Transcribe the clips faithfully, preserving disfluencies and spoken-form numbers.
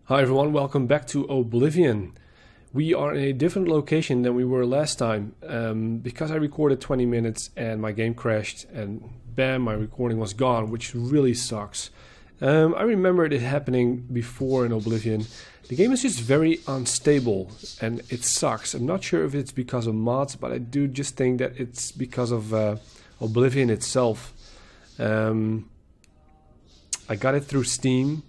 Hi everyone, welcome back to Oblivion. We are in a different location than we were last time um, because I recorded twenty minutes and my game crashed and bam, my recording was gone, which really sucks. Um, I remembered it happening before in Oblivion. The game is just very unstable and it sucks. I'm not sure if it's because of mods, but I do just think that it's because of uh, Oblivion itself. Um, I got it through Steam.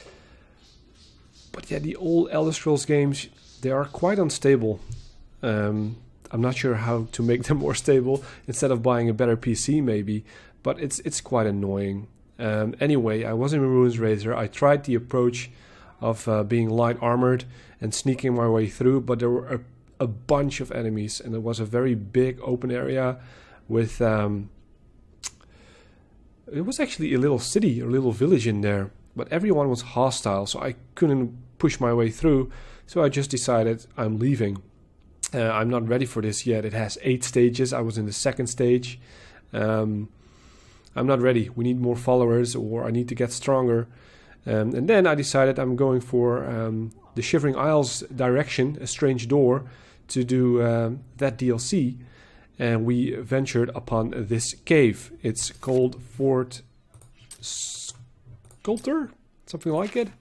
But yeah, the old Elder Scrolls games, they are quite unstable. Um, I'm not sure how to make them more stable instead of buying a better P C maybe, but it's it's quite annoying. Um, anyway, I was in Ruins Razor. I tried the approach of uh, being light armored and sneaking my way through, but there were a, a bunch of enemies and it was a very big open area with... Um, it was actually a little city, a little village in there. But everyone was hostile, so I couldn't push my way through. So I just decided I'm leaving. Uh, I'm not ready for this yet. It has eight stages. I was in the second stage. Um, I'm not ready. We need more followers, or I need to get stronger. Um, and then I decided I'm going for um, the Shivering Isles direction, A Strange Door, to do um, that D L C. And we ventured upon this cave. It's called Fort... Sculptor? Something like it.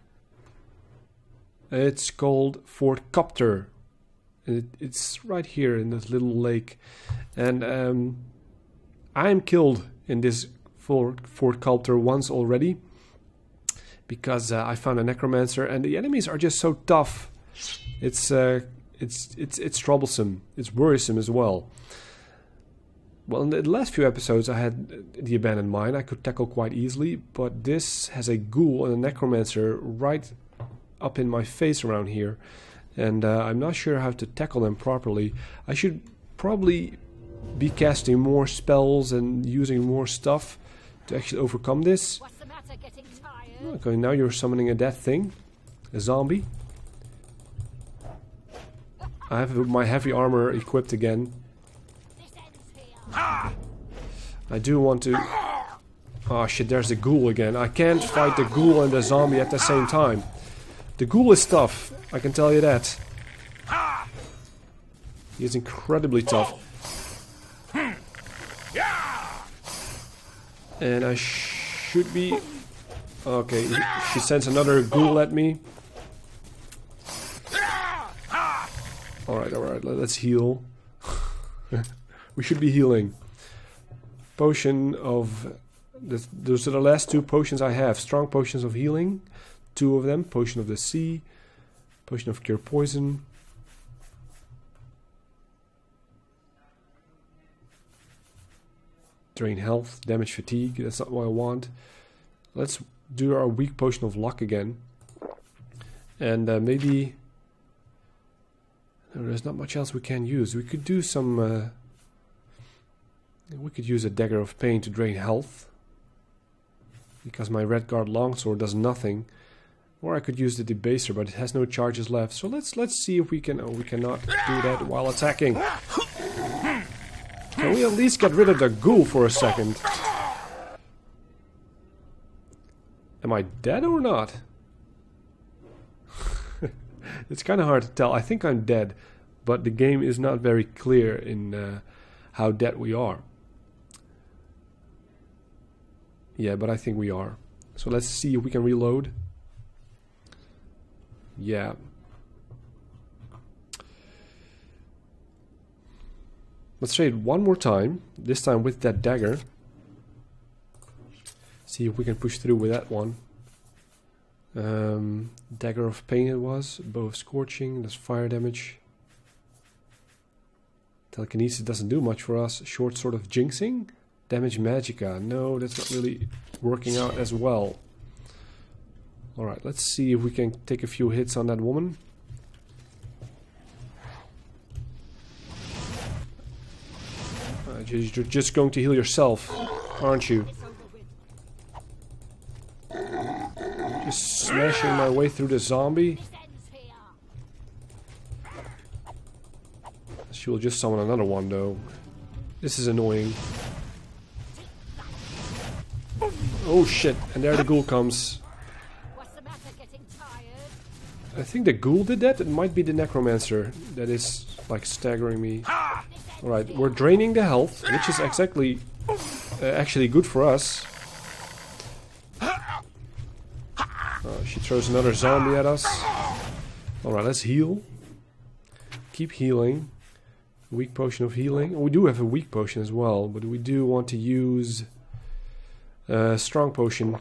It's called Fort Copter. It, it's right here in this little lake. And um, I am killed in this Fort, Fort Copter once already. Because uh, I found a necromancer and the enemies are just so tough. It's, uh, it's, it's, it's troublesome. It's worrisome as well. Well, in the last few episodes I had the abandoned mine I could tackle quite easily, but this has a ghoul and a necromancer right up in my face around here. And uh, I'm not sure how to tackle them properly. I should probably be casting more spells and using more stuff to actually overcome this. What's the matter, getting tired? Okay, now you're summoning a dead thing. A zombie. I have my heavy armor equipped again. I do want to... Oh shit, there's the ghoul again. I can't fight the ghoul and the zombie at the same time. The ghoul is tough, I can tell you that. He is incredibly tough. And I should be... Okay, she sends another ghoul at me. Alright, alright, let's heal. We should be healing. Potion of... The, those are the last two potions I have. Strong potions of healing. Two of them. Potion of the sea. Potion of cure poison. Drain health. Damage fatigue. That's not what I want. Let's do our weak potion of luck again. And uh, maybe... There's not much else we can use. We could do some... Uh, We could use a Dagger of Pain to drain health. Because my Redguard Longsword does nothing. Or I could use the Debaser, but it has no charges left. So let's let's see if we can... Oh, we cannot do that while attacking. Can we at least get rid of the ghoul for a second? Am I dead or not? It's kind of hard to tell. I think I'm dead. But the game is not very clear in uh, how dead we are. Yeah, but I think we are. So let's see if we can reload. Yeah. Let's try it one more time. This time with that dagger. See if we can push through with that one. Um, Dagger of Pain it was. Bow of Scorching. That's fire damage. Telekinesis doesn't do much for us. Short Sword of Jinxing. Damage Magicka. No, that's not really working out as well. Alright, let's see if we can take a few hits on that woman. Uh, you're just going to heal yourself, aren't you? Just smashing my way through the zombie. She will just summon another one though. This is annoying. Oh shit, and there the ghoul comes. What's the matter, getting tired? I think the ghoul did that. It might be the necromancer that is like staggering me. Alright, we're draining the health, which is exactly uh, actually good for us. Uh, she throws another zombie at us. Alright, let's heal. Keep healing. Weak potion of healing. Oh, we do have a weak potion as well, but we do want to use a strong potion.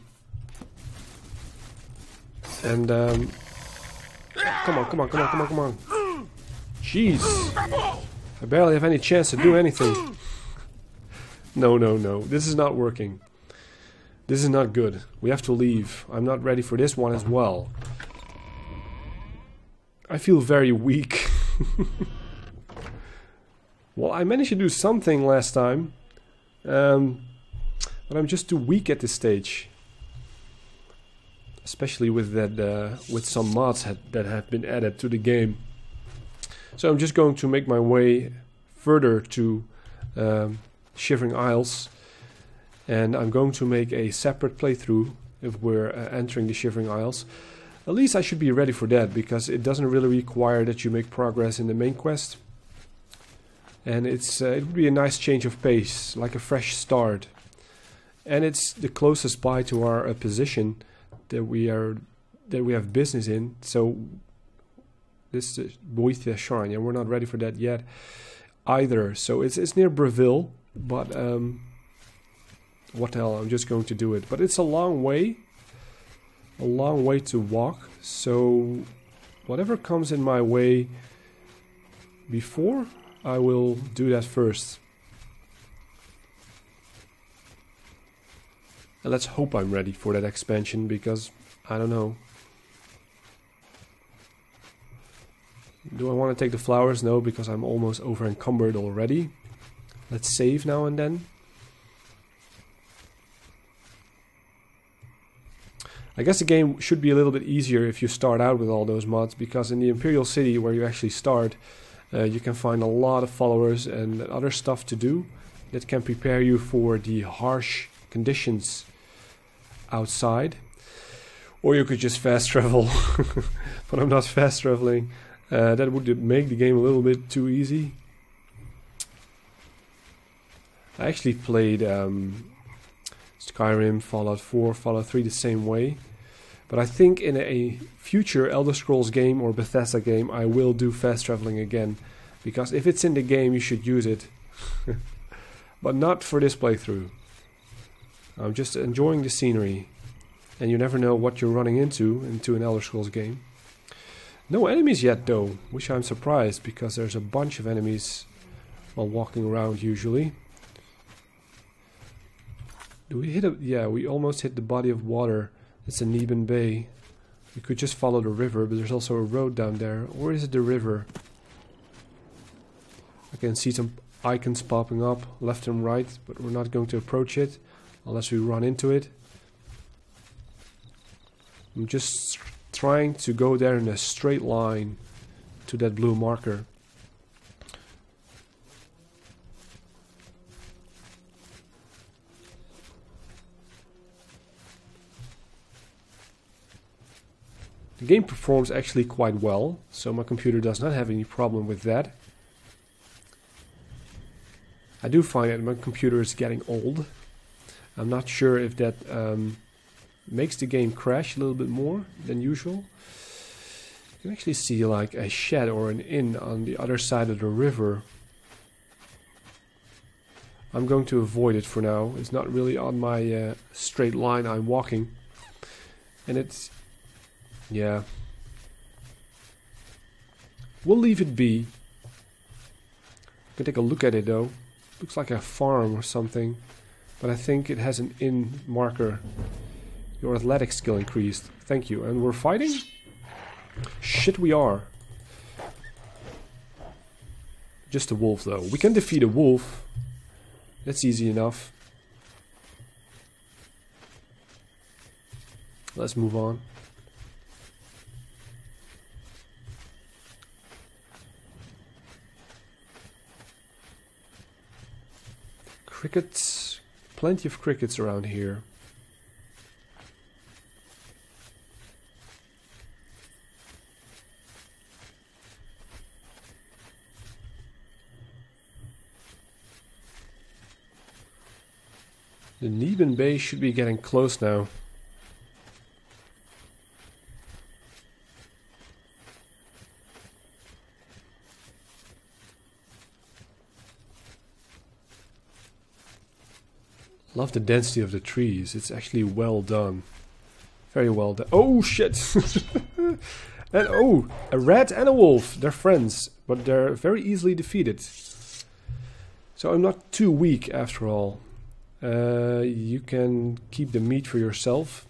And um, come on, come on, come on, come on, come on. Jeez. I barely have any chance to do anything. No, no, no. This is not working. This is not good. We have to leave. I'm not ready for this one as well. I feel very weak. Well, I managed to do something last time. Um, but I'm just too weak at this stage. Especially with that, uh, with some mods had, that have been added to the game. So I'm just going to make my way further to um, Shivering Isles, and I'm going to make a separate playthrough if we're uh, entering the Shivering Isles. At least I should be ready for that, because it doesn't really require that you make progress in the main quest, and it's uh, it would be a nice change of pace, like a fresh start, and it's the closest by to our uh, position that we are that we have business in. So this is Boithia Shrine, and we're not ready for that yet either. So it's it's near Breville, but um, what the hell? I'm just going to do it. But it's a long way, a long way to walk. So whatever comes in my way before, I will do that first. And let's hope I'm ready for that expansion, because I don't know. Do I want to take the flowers? No, because I'm almost over encumbered already. Let's save now and then. I guess the game should be a little bit easier if you start out with all those mods, because in the Imperial City where you actually start, uh, you can find a lot of followers and other stuff to do that can prepare you for the harsh conditions outside. Or you could just fast travel, but I'm not fast traveling. Uh, that would make the game a little bit too easy. I actually played um, Skyrim, Fallout four, Fallout three the same way. But I think in a future Elder Scrolls game or Bethesda game I will do fast traveling again. Because if it's in the game you should use it. But not for this playthrough. I'm just enjoying the scenery. And you never know what you're running into into an Elder Scrolls game. No enemies yet though, which I'm surprised, because there's a bunch of enemies while walking around usually. Do we hit a... yeah, we almost hit the body of water. It's a Neben Bay. We could just follow the river, but there's also a road down there. Or is it the river? I can see some icons popping up left and right, but we're not going to approach it unless we run into it. I'm just trying to go there in a straight line to that blue marker. The game performs actually quite well, so my computer does not have any problem with that. I do find that my computer is getting old. I'm not sure if that um, makes the game crash a little bit more than usual. You can actually see like a shed or an inn on the other side of the river. I'm going to avoid it for now. It's not really on my uh, straight line I'm walking. And it's... yeah. We'll leave it be. I can take a look at it though. Looks like a farm or something. But I think it has an inn marker. Your athletic skill increased. Thank you. And we're fighting? Shit, we are. Just a wolf though. We can defeat a wolf. That's easy enough. Let's move on. Crickets. Plenty of crickets around here. The Neben base should be getting close now. Love the density of the trees. It's actually well done. Very well done. Oh shit! And oh, a rat and a wolf. They're friends, but they're very easily defeated. So I'm not too weak after all. Uh, you can keep the meat for yourself.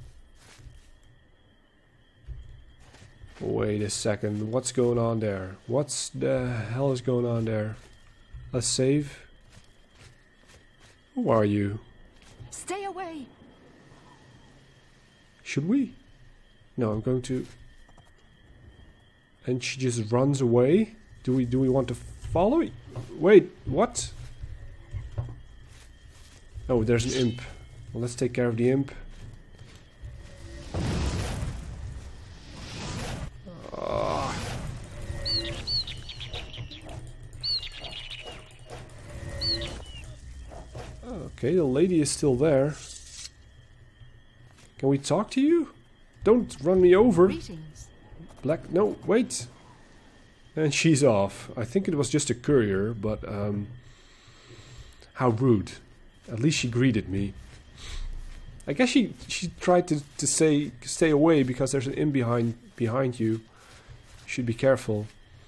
Wait a second. What's going on there? What's the hell is going on there? Let's save. Who are you? Stay away. Should we? No, I'm going to. And she just runs away. Do we? Do we want to follow? Wait, what? Oh, there's an imp. Well, let's take care of the imp. Oh. Okay, the lady is still there. Can we talk to you? Don't run me over. Greetings. Black, no, wait. And she's off. I think it was just a courier, but um, how rude. At least she greeted me. I guess she she tried to to say stay away because there's an imp behind behind you. You should be careful.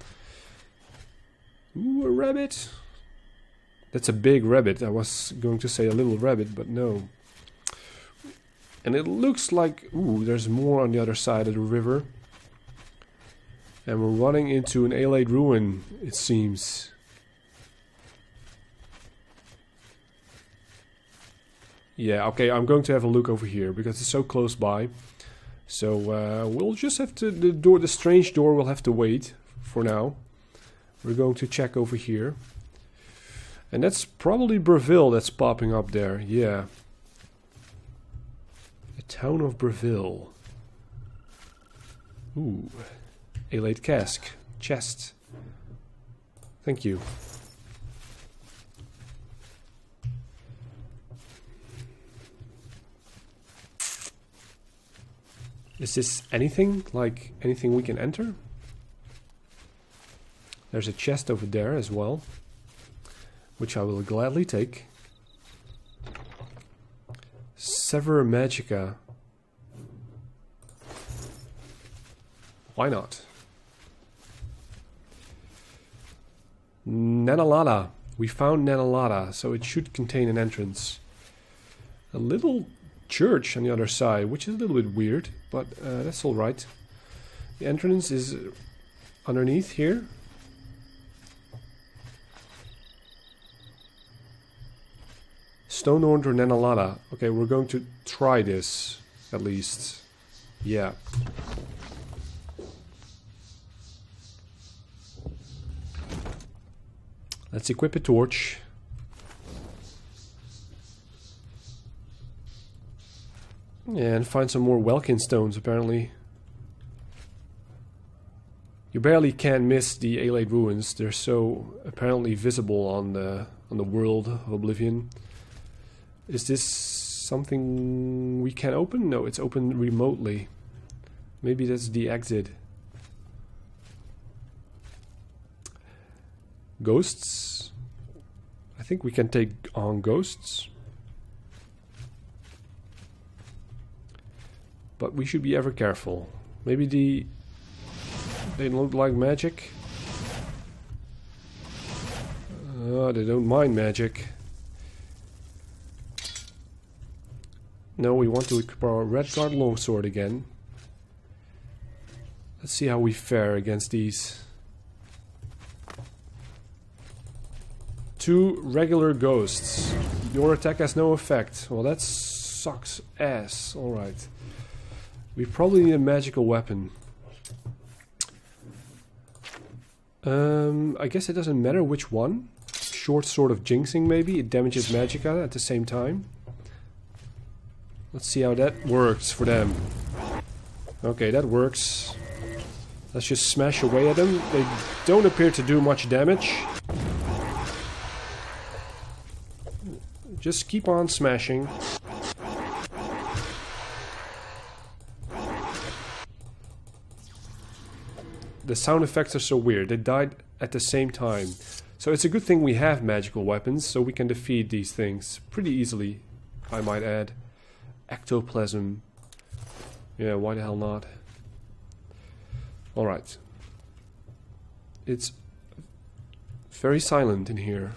Ooh, a rabbit. That's a big rabbit. I was going to say a little rabbit, but no. And it looks like... Ooh, there's more on the other side of the river. And we're running into an Ayleid ruin, it seems. Yeah, okay, I'm going to have a look over here, because it's so close by. So, uh, we'll just have to... The door, the strange door will have to wait for now. We're going to check over here. And that's probably Breville that's popping up there, yeah. The town of Breville. Ooh. Ayleid cask. Chest. Thank you. Is this anything? Like anything we can enter? There's a chest over there as well, which I will gladly take. Sever Magica. Why not? Nanalada. We found Nanalada, so it should contain an entrance. A little church on the other side, which is a little bit weird, but uh, that's alright. The entrance is underneath here. Stone Order Nanalada. Okay, we're going to try this, at least. Yeah. Let's equip a torch. And find some more Welkin stones, apparently. You barely can miss the Ayleid ruins. They're so apparently visible on the on the world of Oblivion. Is this something we can open? No, it's open remotely. Maybe that's the exit. Ghosts. I think we can take on ghosts. But we should be ever careful. Maybe the... They look like magic. Uh, they don't mind magic. No, we want to equip our Redguard longsword again. Let's see how we fare against these. Two regular ghosts. Your attack has no effect. Well, that sucks ass. Alright. We probably need a magical weapon. Um, I guess it doesn't matter which one. Short Sword of Jinxing, maybe. It damages Magicka at the same time. Let's see how that works for them. Okay, that works. Let's just smash away at them. They don't appear to do much damage. Just keep on smashing. The sound effects are so weird. They died at the same time. So it's a good thing we have magical weapons, so we can defeat these things pretty easily, I might add. Ectoplasm. Yeah, why the hell not? Alright. It's very silent in here.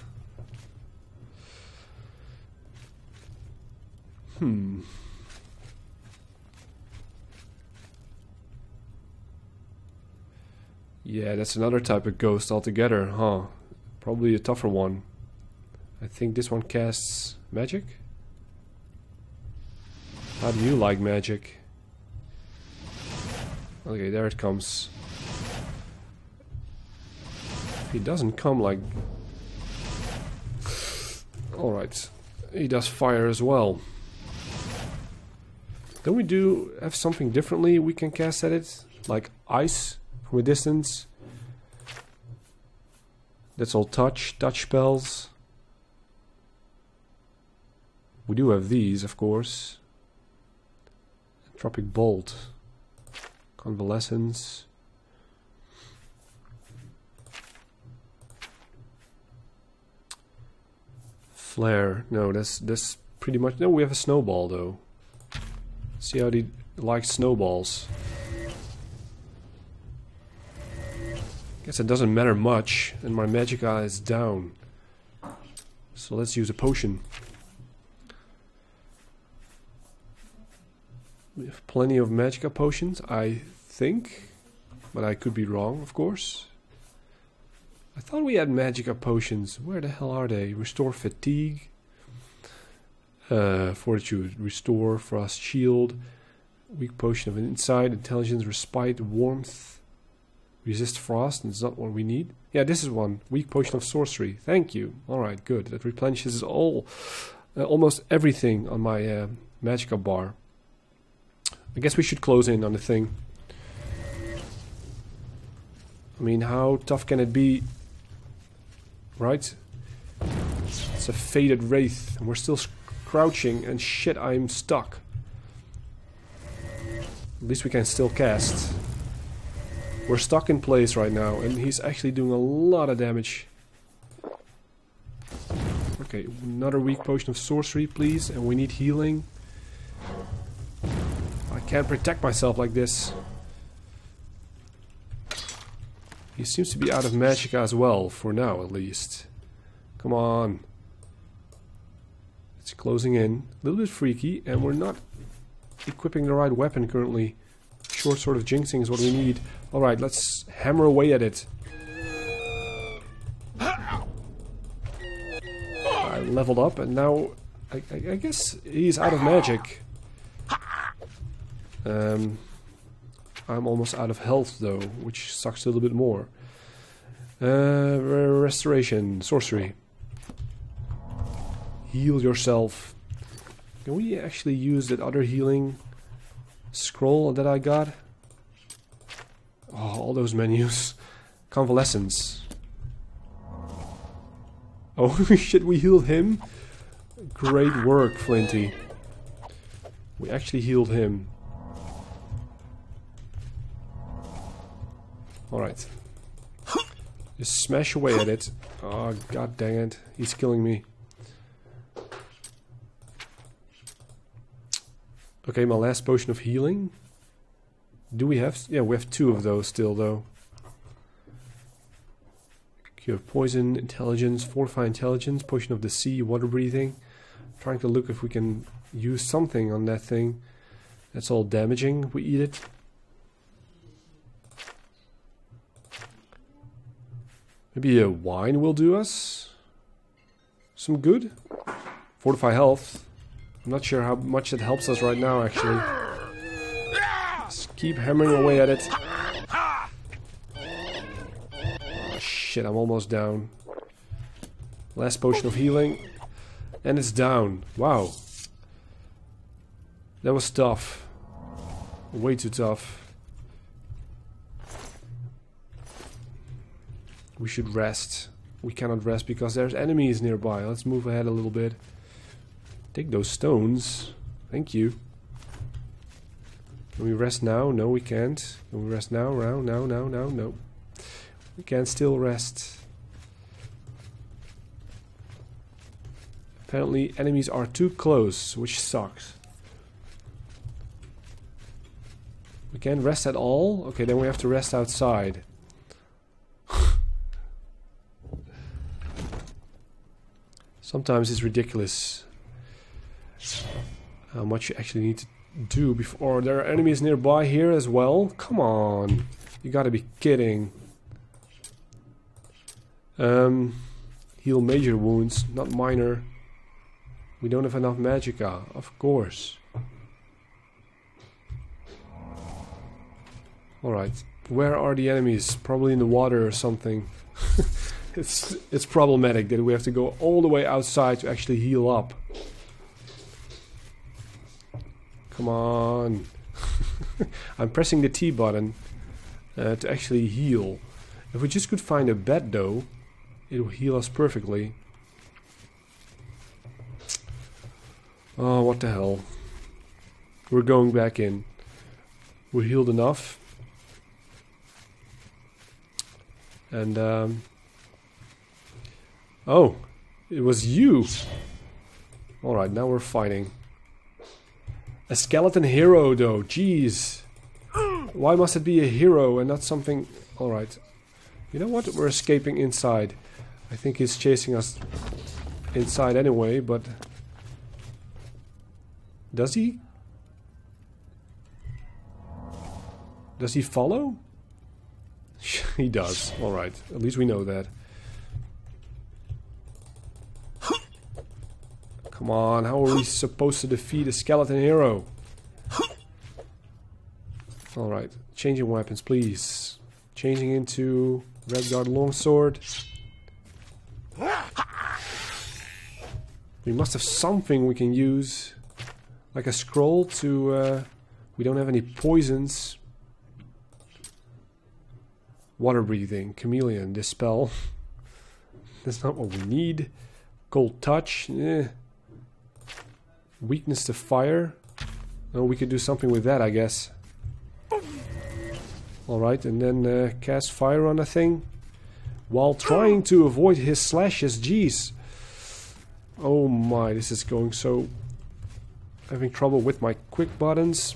Hmm. Yeah, that's another type of ghost altogether, huh? Probably a tougher one. I think this one casts magic? How do you like magic? Okay, there it comes. He doesn't come like... Alright. He does fire as well. Don't we do have something differently we can cast at it? Like ice from a distance? That's all touch, touch spells. We do have these, of course. Tropic Bolt. Convalescence. Flare. No, that's that's pretty much... No, we have a snowball though. See how he likes snowballs. Guess it doesn't matter much, and my magicka is down. So let's use a potion. We have plenty of magicka potions, I think. But I could be wrong, of course. I thought we had magicka potions. Where the hell are they? Restore fatigue. Uh, fortitude. Restore frost shield. Weak potion of insight. Intelligence. Respite. Warmth. Resist frost. It's not what we need. Yeah, this is one. Weak potion of sorcery. Thank you. Alright, good. That replenishes all, uh, almost everything on my uh, magicka bar. I guess we should close in on the thing. I mean, how tough can it be? Right? It's a faded wraith, and we're still crouching, and shit, I'm stuck. At least we can still cast. We're stuck in place right now, and he's actually doing a lot of damage. Okay, another weak potion of sorcery, please, and we need healing. I can't protect myself like this. He seems to be out of magicka as well, for now at least. Come on. It's closing in. A little bit freaky, and we're not equipping the right weapon currently. Short sword of jinxing is what we need. Alright, let's hammer away at it. I leveled up, and now I, I, I guess he's out of magic. Um, I'm almost out of health though, which sucks a little bit more. Uh, restoration, sorcery. Heal yourself. Can we actually use that other healing scroll that I got? Oh, all those menus. Convalescence. Oh shit, we healed him? Great work, Flinti. We actually healed him. Alright. Just smash away at it. Oh, god dang it. He's killing me. Okay, my last potion of healing. Do we have... Yeah, we have two of those still, though. Cure poison, intelligence, fortify intelligence, potion of the sea, water breathing. Trying to look if we can use something on that thing. That's all damaging if we eat it. Maybe a wine will do us some good. Fortify health. I'm not sure how much it helps us right now, actually. Just keep hammering away at it. Oh, shit, I'm almost down. Last potion of healing. And it's down. Wow. That was tough. Way too tough. We should rest. We cannot rest because there's enemies nearby. Let's move ahead a little bit. Take those stones. Thank you. Can we rest now? No, we can't. Can we rest now? No, no, no, no, no. We can still rest. Apparently enemies are too close, which sucks. We can't rest at all? Okay, then we have to rest outside. Sometimes it's ridiculous how much you actually need to do before. There are enemies nearby here as well. Come on, you gotta be kidding. Um, heal major wounds, not minor. We don't have enough magicka, of course. Alright, where are the enemies? Probably in the water or something. It's it's problematic that we have to go all the way outside to actually heal up. Come on. I'm pressing the T button uh, to actually heal. If we just could find a bed though, it will heal us perfectly. Oh, what the hell. We're going back in. We're healed enough. And um oh, it was you. Alright, now we're fighting. A skeleton hero though, jeez. Why must it be a hero and not something... Alright. You know what? We're escaping inside. I think he's chasing us inside anyway, but... Does he? Does he follow? He does. Alright, at least we know that. Come on, how are we supposed to defeat a skeleton hero? Alright, changing weapons, please. Changing into Redguard longsword. We must have something we can use. Like a scroll to... Uh, we don't have any poisons. Water breathing, chameleon, dispel. That's not what we need. Cold touch, eh. Weakness to fire. Oh, we could do something with that, I guess. Alright, and then uh, cast fire on a thing. While trying to avoid his slashes, jeez. Oh my, this is going so... Having trouble with my quick buttons.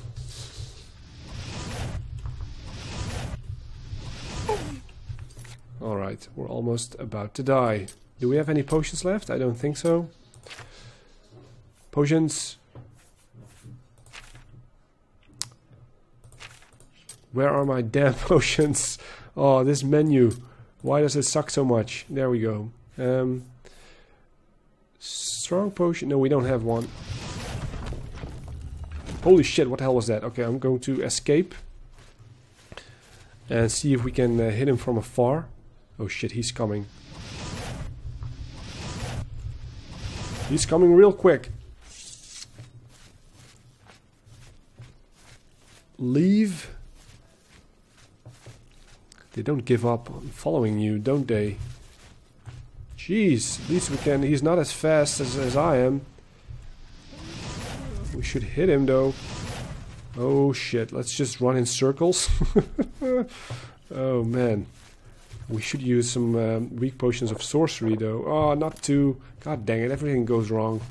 Alright, we're almost about to die. Do we have any potions left? I don't think so. Potions. Where are my damn potions? Oh, this menu. Why does it suck so much? There we go. Um, strong potion. No, we don't have one. Holy shit, what the hell was that? Okay, I'm going to escape. And see if we can uh, hit him from afar. Oh shit, he's coming. He's coming real quick. Leave. They don't give up on following you, don't they? Jeez, at least we can... He's not as fast as, as I am. We should hit him though. Oh shit, let's just run in circles. Oh man. We should use some um, weak potions of sorcery though. Oh, not too. God dang it, everything goes wrong.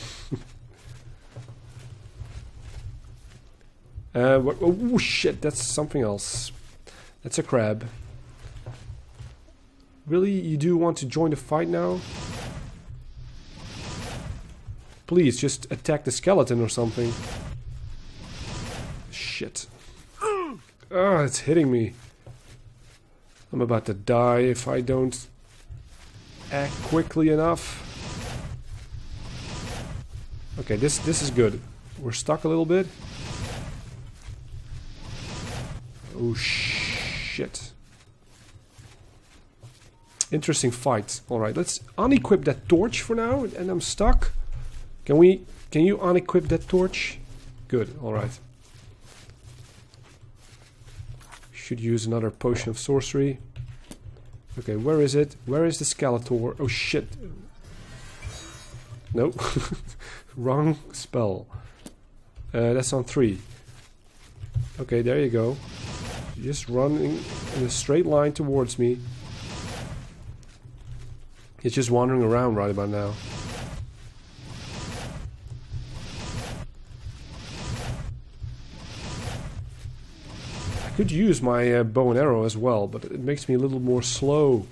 uh, what, oh shit, that's something else. That's a crab. Really? You do want to join the fight now? Please, just attack the skeleton or something. Shit. Ah, it's hitting me. I'm about to die if I don't act quickly enough. Okay, this this is good. We're stuck a little bit. Oh shit. Interesting fight. Alright, let's unequip that torch for now, and I'm stuck. Can we... Can you unequip that torch? Good, alright. Should use another potion of sorcery. Okay, where is it? Where is the Skeletor? Oh shit. Nope. Wrong spell. Uh, that's on three. Okay, there you go. You're just running in a straight line towards me. He's just wandering around right about now. I could use my uh, bow and arrow as well, but it makes me a little more slow.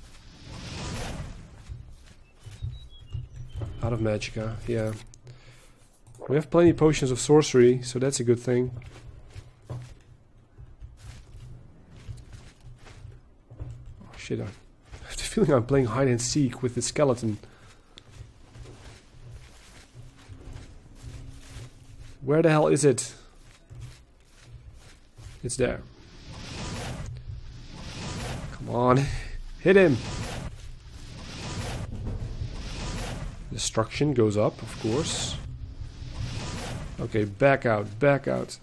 Out of magicka, yeah. We have plenty of potions of sorcery, so that's a good thing. Oh shit, I have the feeling I'm playing hide and seek with the skeleton. Where the hell is it? It's there. Come on, hit him! Destruction goes up, of course. Okay, back out, back out.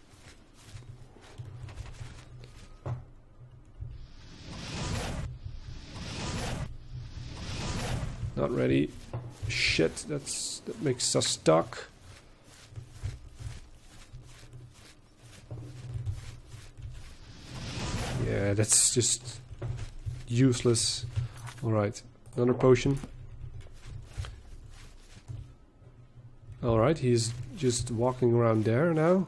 Not ready. Shit, that's that makes us stuck. Yeah, that's just useless. Alright, another potion. Alright, he's just walking around there now.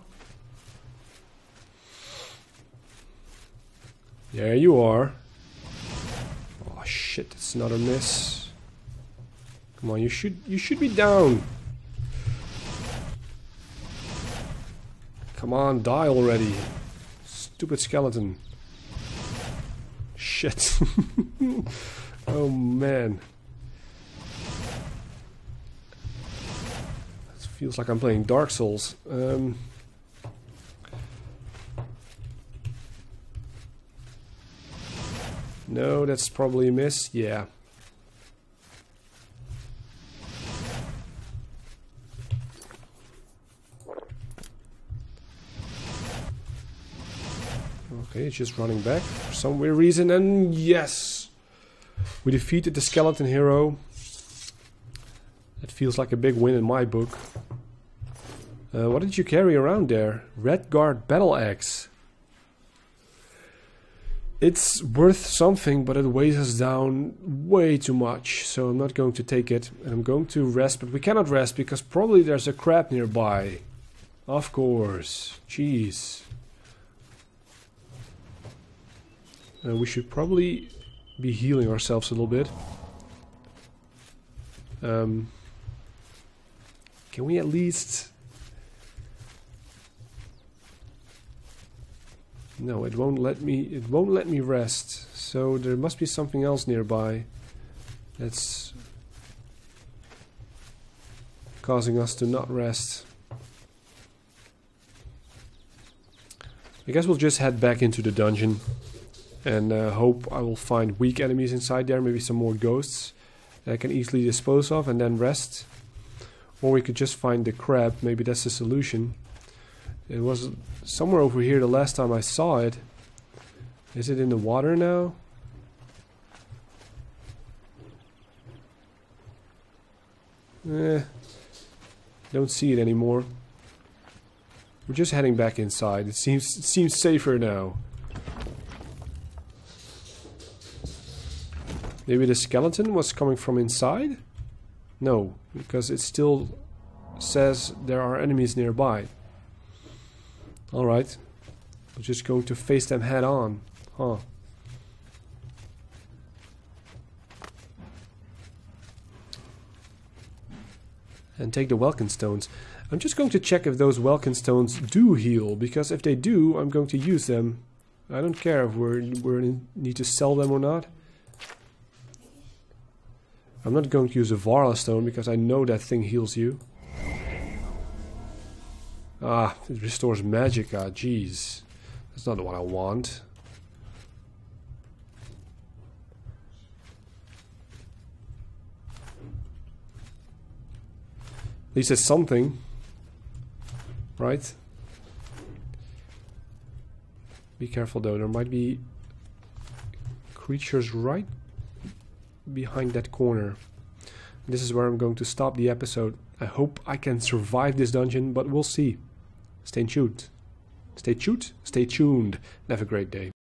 There you are. Oh shit, it's another miss. Come on, you should you should be down. Come on, die already. Stupid skeleton. Shit. Oh man. Feels like I'm playing Dark Souls. Um, no, that's probably a miss. Yeah. Okay, it's just running back for some weird reason, and yes! We defeated the skeleton hero. That feels like a big win in my book. Uh, what did you carry around there? Redguard battle axe. It's worth something, but it weighs us down way too much, so I'm not going to take it. And I'm going to rest, but we cannot rest because probably there's a crab nearby. Of course. Jeez. Uh, we should probably be healing ourselves a little bit. Um, can we at least... No, it won't let me it won't let me rest. So there must be something else nearby that's causing us to not rest. I guess we'll just head back into the dungeon and uh, hope I will find weak enemies inside there, maybe some more ghosts that I can easily dispose of and then rest. Or we could just find the crab, maybe that's the solution. It was somewhere over here the last time I saw it. Is it in the water now? Eh, don't see it anymore. We're just heading back inside. It seems it seems safer now. Maybe the skeleton was coming from inside? No, because it still says there are enemies nearby. Alright, we're just going to face them head on, huh? And take the Welkin stones. I'm just going to check if those Welkin stones do heal, because if they do, I'm going to use them. I don't care if we we need to sell them or not. I'm not going to use a Varla stone because I know that thing heals you. Ah, it restores magicka, jeez. That's not what I want. At least it's something. Right? Be careful though, there might be creatures right behind that corner. This is where I'm going to stop the episode. I hope I can survive this dungeon, but we'll see. Stay tuned. Stay tuned. Stay tuned. And have a great day.